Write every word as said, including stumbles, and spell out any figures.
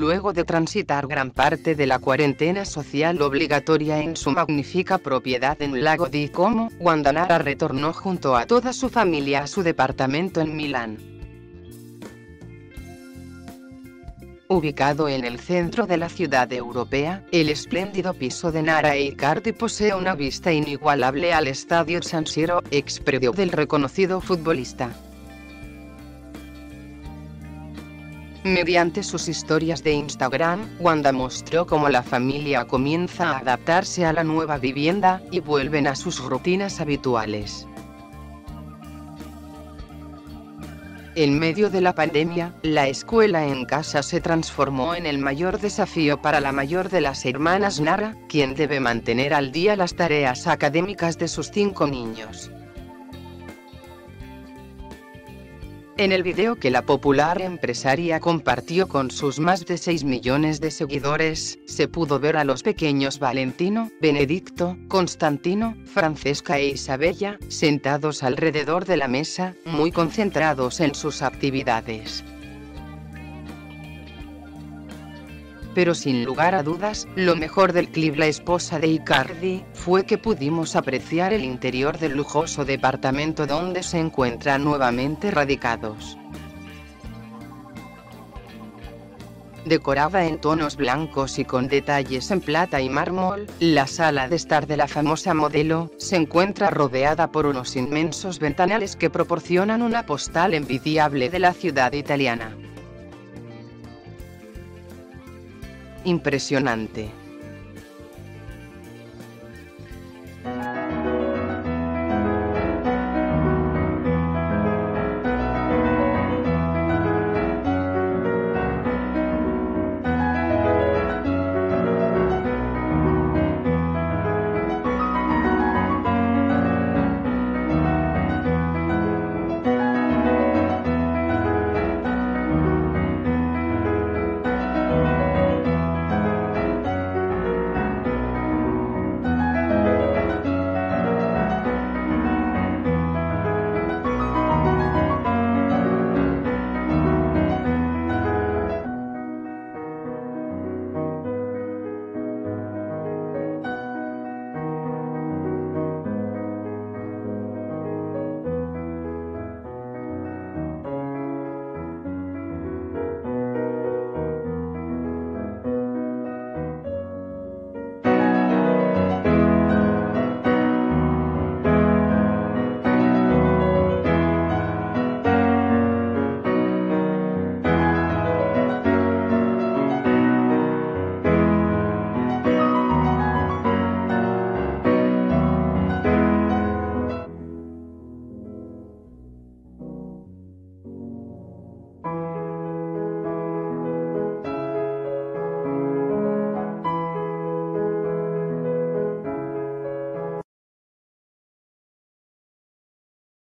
luego de transitar gran parte de la cuarentena social obligatoria en su magnífica propiedad en Lago di Como, Wanda Nara retornó junto a toda su familia a su departamento en Milán. Ubicado en el centro de la ciudad europea, el espléndido piso de Nara e Icardi posee una vista inigualable al estadio San Siro, expredio del reconocido futbolista. Mediante sus historias de Instagram, Wanda mostró cómo la familia comienza a adaptarse a la nueva vivienda, y vuelven a sus rutinas habituales. En medio de la pandemia, la escuela en casa se transformó en el mayor desafío para la mayor de las hermanas Nara, quien debe mantener al día las tareas académicas de sus cinco niños. En el video que la popular empresaria compartió con sus más de seis millones de seguidores, se pudo ver a los pequeños Valentino, Benedicto, Constantino, Francesca e Isabella, sentados alrededor de la mesa, muy concentrados en sus actividades. Pero sin lugar a dudas, lo mejor del clip La esposa de Icardi, fue que pudimos apreciar el interior del lujoso departamento donde se encuentran nuevamente radicados. Decorada en tonos blancos y con detalles en plata y mármol, la sala de estar de la famosa modelo, se encuentra rodeada por unos inmensos ventanales que proporcionan una postal envidiable de la ciudad italiana. Impresionante.